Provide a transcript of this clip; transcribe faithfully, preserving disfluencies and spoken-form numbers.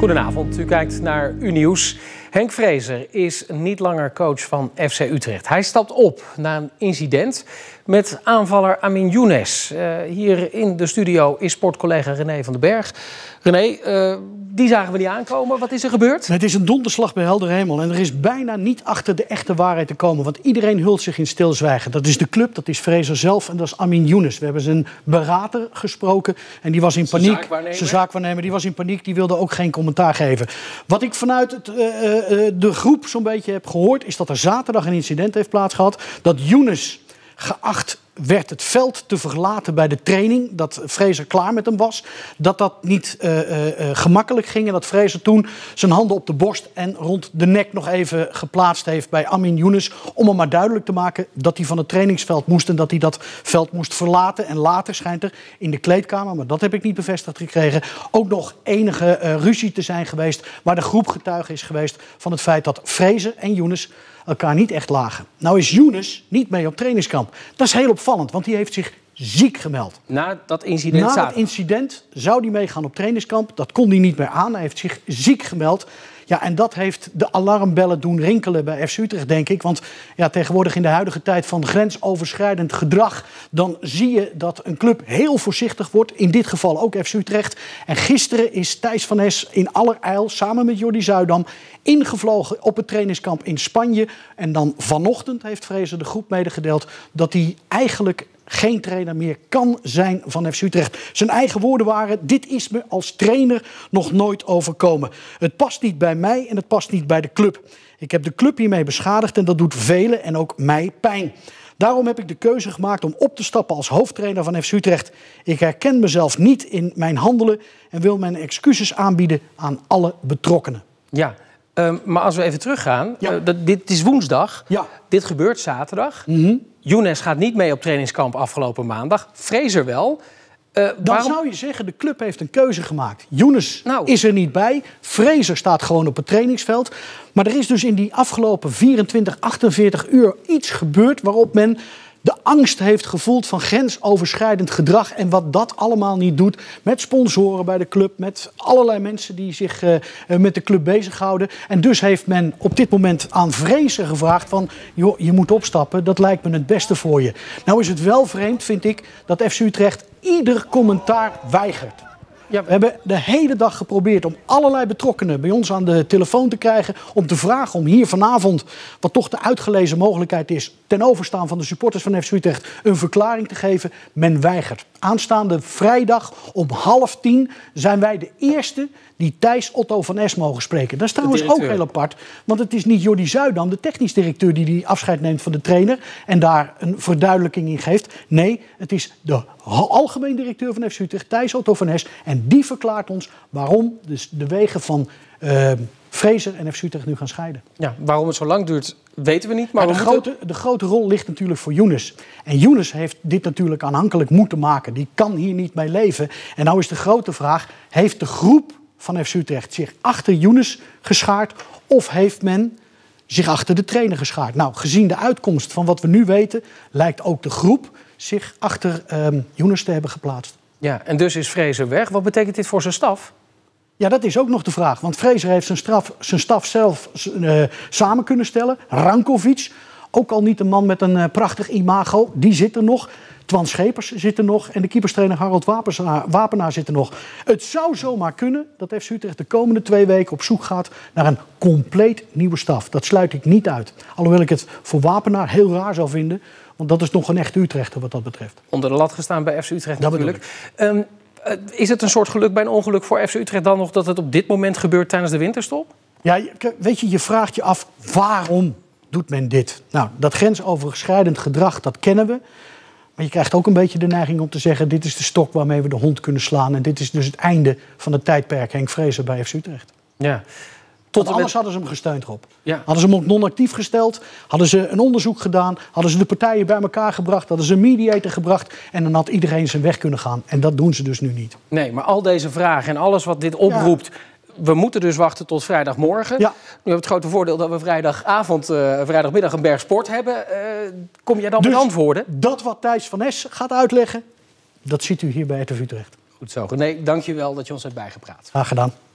Goedenavond, u kijkt naar U-Nieuws. Henk Vrezer is niet langer coach van F C Utrecht. Hij stapt op na een incident met aanvaller Amin Younes. Uh, hier in de studio is sportcollega René van den Berg. René, uh, die zagen we niet aankomen. Wat is er gebeurd? Het is een donderslag bij helder hemel. En er is bijna niet achter de echte waarheid te komen. Want iedereen hult zich in stilzwijgen. Dat is de club, dat is Vrezer zelf en dat is Amin Younes. We hebben zijn berater gesproken en die was in paniek. Zijn zaakwaarnemer. Zijn zaakwaarnemer, die was in paniek. Die wilde ook geen commentaar geven. Wat ik vanuit het, uh, uh, de groep zo'n beetje heb gehoord, is dat er zaterdag een incident heeft plaatsgehad. Dat Younes geacht werd het veld te verlaten bij de training. Dat Vrezer klaar met hem was. Dat dat niet uh, uh, uh, gemakkelijk ging. En dat Vrezer toen zijn handen op de borst en rond de nek nog even geplaatst heeft bij Amin Younes. Om hem maar duidelijk te maken dat hij van het trainingsveld moest. En dat hij dat veld moest verlaten. En later schijnt er in de kleedkamer, maar dat heb ik niet bevestigd gekregen, ook nog enige uh, ruzie te zijn geweest. Waar de groep getuige is geweest van het feit dat Vrezer en Younes elkaar niet echt lagen. Nou is Younes niet mee op trainingskamp. Dat is heel opvallend, want hij heeft zich ziek gemeld. Na dat incident Na dat incident zou hij meegaan op trainingskamp. Dat kon hij niet meer aan. Hij heeft zich ziek gemeld. Ja, en dat heeft de alarmbellen doen rinkelen bij F C Utrecht, denk ik. Want ja, tegenwoordig in de huidige tijd van grensoverschrijdend gedrag, dan zie je dat een club heel voorzichtig wordt. In dit geval ook F C Utrecht. En gisteren is Thijs van Nes in allerijl samen met Jordi Zuidam ingevlogen op het trainingskamp in Spanje. En dan vanochtend heeft Vrezer de groep medegedeeld dat hij eigenlijk geen trainer meer kan zijn van F C Utrecht. Zijn eigen woorden waren: dit is me als trainer nog nooit overkomen. Het past niet bij mij en het past niet bij de club. Ik heb de club hiermee beschadigd en dat doet velen en ook mij pijn. Daarom heb ik de keuze gemaakt om op te stappen als hoofdtrainer van F C Utrecht. Ik herken mezelf niet in mijn handelen en wil mijn excuses aanbieden aan alle betrokkenen. Ja, um, maar als we even teruggaan. Ja. Uh, dat, dit is woensdag. Ja. Dit gebeurt zaterdag. Mm-hmm. Younes gaat niet mee op trainingskamp afgelopen maandag. Vrezer wel. Uh, Dan waarom... zou je zeggen, de club heeft een keuze gemaakt. Younes nou. is er niet bij. Vrezer staat gewoon op het trainingsveld. Maar er is dus in die afgelopen vierentwintig, achtenveertig uur iets gebeurd waarop men de angst heeft gevoeld van grensoverschrijdend gedrag. En wat dat allemaal niet doet met sponsoren bij de club. Met allerlei mensen die zich uh, met de club bezighouden. En dus heeft men op dit moment aan Vrezer gevraagd van: joh, je moet opstappen, dat lijkt me het beste voor je. Nou is het wel vreemd, vind ik, dat F C Utrecht ieder commentaar weigert. Ja, we hebben de hele dag geprobeerd om allerlei betrokkenen bij ons aan de telefoon te krijgen. Om te vragen om hier vanavond, wat toch de uitgelezen mogelijkheid is, ten overstaan van de supporters van F C Utrecht, een verklaring te geven. Men weigert. Aanstaande vrijdag om half tien zijn wij de eerste die Thijs Otto van Es mogen spreken. Dat is trouwens ook heel apart. Want het is niet Jordi Zuidam, de technisch directeur, die die afscheid neemt van de trainer en daar een verduidelijking in geeft. Nee, het is de algemeen directeur van F C Utrecht, Thijs Otto van Es. En die verklaart ons waarom dus de wegen van uh, Vrezer en F C Utrecht nu gaan scheiden. Ja, waarom het zo lang duurt, weten we niet. Maar maar de, moeten... grote, de grote rol ligt natuurlijk voor Younes. En Younes heeft dit natuurlijk aanhankelijk moeten maken. Die kan hier niet mee leven. En nou is de grote vraag: heeft de groep van F C Utrecht zich achter Younes geschaard of heeft men zich achter de trainer geschaard? Nou, gezien de uitkomst van wat we nu weten, lijkt ook de groep zich achter um, Younes te hebben geplaatst. Ja, en dus is Vrezer weg. Wat betekent dit voor zijn staf? Ja, dat is ook nog de vraag. Want Vrezer heeft zijn, straf, zijn staf zelf uh, samen kunnen stellen. Rankovic, ook al niet een man met een uh, prachtig imago, die zit er nog. Twan Schepers zit er nog en de keeperstrainer Harold Wapenaar, Wapenaar zit er nog. Het zou zomaar kunnen dat F C Utrecht de komende twee weken op zoek gaat naar een compleet nieuwe staf. Dat sluit ik niet uit. Alhoewel ik het voor Wapenaar heel raar zou vinden, want dat is nog een echte Utrechter wat dat betreft. Onder de lat gestaan bij F C Utrecht dat natuurlijk. Um, uh, is het een soort geluk bij een ongeluk voor F C Utrecht dan nog dat het op dit moment gebeurt tijdens de winterstop? Ja, weet je, je vraagt je af waarom doet men dit? Nou, dat grensoverschrijdend gedrag, dat kennen we. Maar je krijgt ook een beetje de neiging om te zeggen: dit is de stok waarmee we de hond kunnen slaan. En dit is dus het einde van het tijdperk Henk Vrezer bij F C Utrecht. Ja. Tot anders met... hadden ze hem gesteund, Rob. Ja. Hadden ze hem op non-actief gesteld, hadden ze een onderzoek gedaan, hadden ze de partijen bij elkaar gebracht, hadden ze een mediator gebracht en dan had iedereen zijn weg kunnen gaan. En dat doen ze dus nu niet. Nee, maar al deze vragen en alles wat dit oproept, ja. We moeten dus wachten tot vrijdagmorgen. Ja. Nu hebben we het grote voordeel dat we vrijdagavond, uh, vrijdagmiddag een berg sport hebben. Uh, kom jij dan dus met antwoorden? Dat wat Thijs van Es gaat uitleggen, dat ziet u hier bij R T V Utrecht. Goed zo. René, dank je wel dat je ons hebt bijgepraat. Graag gedaan.